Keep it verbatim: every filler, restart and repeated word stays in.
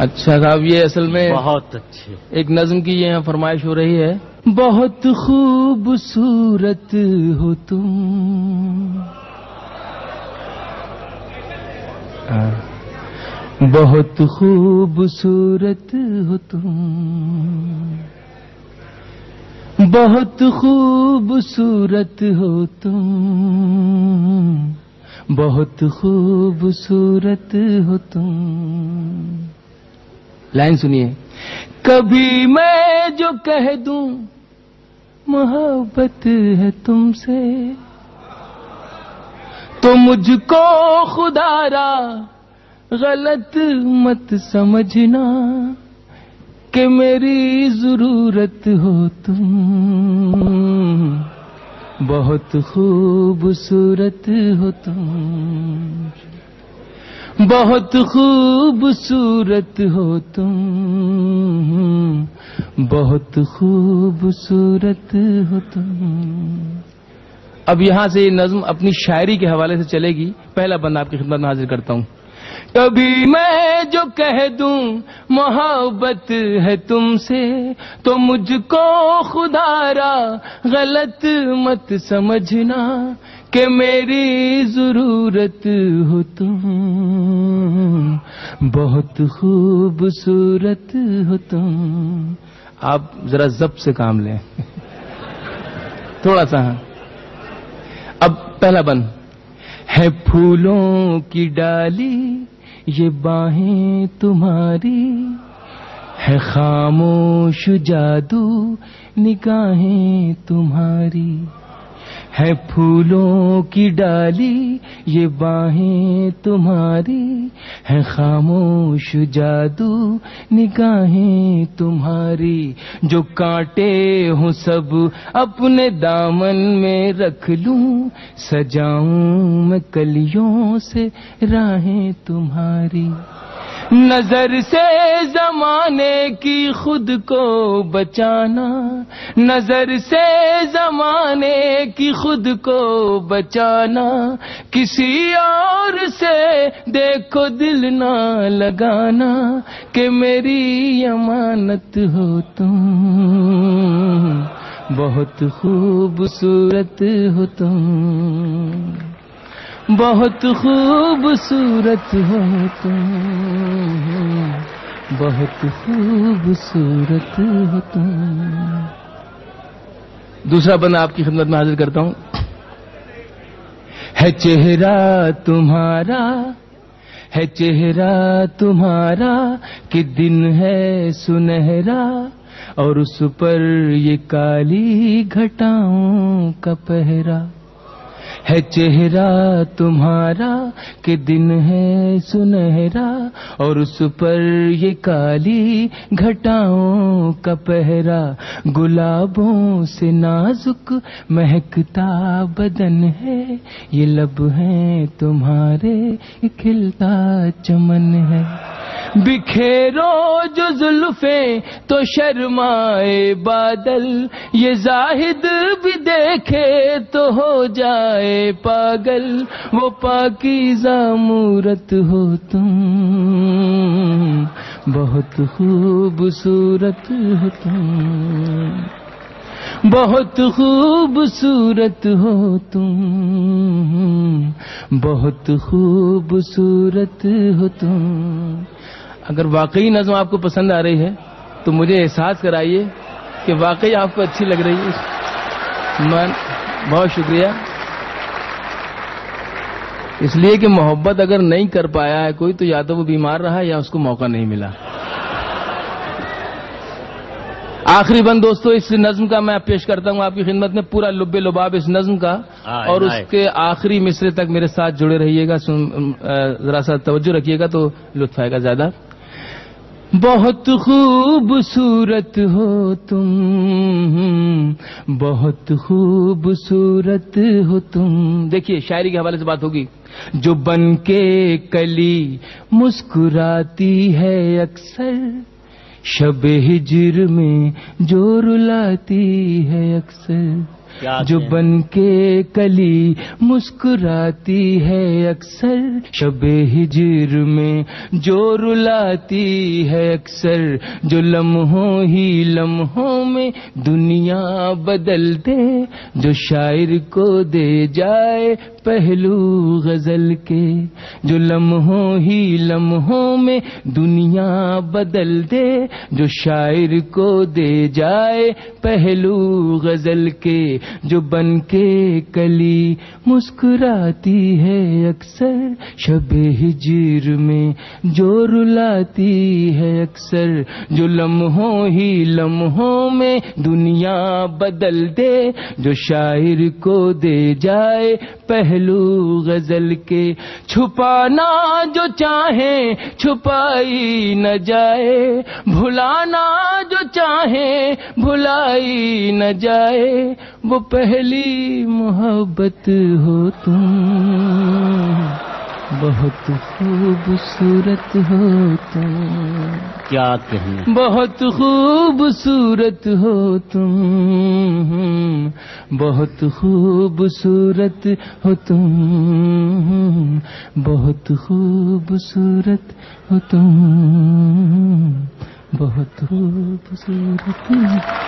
اچھا صاحب، یہ اصل میں بہت اچھے ایک نظم کی یہاں فرمائش ہو رہی ہے. بہت خوبصورت ہو تم، بہت خوبصورت ہو تم، بہت خوبصورت ہو تم، بہت خوبصورت ہو تم. لائن سنیے. کبھی میں جو کہہ دوں محبت ہے تم سے، تو مجھ کو خدا را غلط مت سمجھنا کہ میری ضرورت ہو تم، بہت خوبصورت ہو تم، بہت خوبصورت ہو تم، بہت خوبصورت ہو تم. اب یہاں سے یہ نظم اپنی شاعری کے حوالے سے چلے گی. پہلا بند آپ کی خدمت میں حاضر کرتا ہوں. کبھی میں جو کہہ دوں محبت ہے تم سے، تو مجھ کو خدا را غلط مت سمجھنا کہ میری ضرورت ہو تم، بہت خوبصورت ہو تم. آپ ذرا ضبط سے کام لیں تھوڑا سا. اب پہلا بند ہے. پھولوں کی ڈالی یہ باہیں تمہاری، ہے خاموش جادو نگاہیں تمہاری، ہے پھولوں کی ڈالی یہ باہیں تمہاری، ہے خاموش جادو نگاہیں تمہاری. جو کانٹے ہوں سب اپنے دامن میں رکھ لوں، سجاؤں میں کلیوں سے راہیں تمہاری. نظر سے زمانے کی خود کو بچانا، نظر سے زمانے کی خود کو بچانا، کسی اور سے دیکھو دل نہ لگانا کہ میری امانت ہو تم، بہت خوبصورت ہو تم، بہت خوبصورت ہو تم، بہت خوبصورت ہو تم. دوسرا بندہ آپ کی خدمت میں حاضر کرتا ہوں. ہے چہرہ تمہارا، ہے چہرہ تمہارا کہ دن ہے سنہرا، اور اس پر یہ کالی گھٹاؤں کا پہرا. ہے چہرہ تمہارا کہ دن ہے سنہرا، اور اس پر یہ کالی گھٹاؤں کا پہرا. گلابوں سے نازک مہکتا بدن ہے، یہ لب ہیں تمہارے کھلتا چمن ہے. بکھیرو جو زلفیں تو شرمائے بادل، یہ زاہد بھی دیکھے تو ہو جائے پاگل. وہ پاکیزہ مورت ہو تم، بہت خوبصورت ہو تم، بہت خوبصورت ہو تم، بہت خوبصورت ہو تم. اگر واقعی نظم آپ کو پسند آ رہی ہے تو مجھے احساس کرائیے کہ واقعی آپ کو اچھی لگ رہی ہے. من بہت شکریہ. اس لیے کہ محبت اگر نہیں کر پایا ہے کوئی تو یا تو وہ بیمار رہا یا اس کو موقع نہیں ملا. آخری بند دوستو اس نظم کا میں پیش کرتا ہوں آپ کی خدمت میں. پورا لب لباب اس نظم کا اور اس کے آخری مصرے تک میرے ساتھ جڑے رہیے گا. ذرا سا توجہ رکھیے گا تو لطف آئے گا زیادہ. بہت خوبصورت ہو تم، بہت خوبصورت ہو تم. دیکھیے شاعری کے حوالے سے بات ہوگی. جو بن کے کلی مسکراتی ہے اکثر، شب ہجر میں جو رلاتی ہے اکثر. جو بن کے کلی مسکراتی ہے اکثر، شب ہجر میں جو رلاتی ہے اکثر، جو لمحوں ہی لمحوں میں دنیا بدل دے، جو شاعر کو دے جائے پہلو غزل کے، جو لمحوں ہی لمحوں میں دنیا بدل دے، جو شاعر کو دے جائے پہلو غزل کے، جو بن کے کلی مسکراتی ہے اکثر، شب ہجر میں جو رلاتی ہے اکثر، جو لمحوں ہی لمحوں میں دنیا بدل دے، جو شاعر کو دے جائے پہلو غزل کے، چھپانا جو چاہیں چھپائی نہ جائے، بھلانا جو چاہیں بھلائی نہ جائے، وہ پہلی محبت ہو تم، بہت خوبصورت ہو تم، کیا کہنا، بہت خوبصورت ہو تم، بہت خوبصورت ہو تم، بہت خوبصورت ہو تم، بہت خوبصورت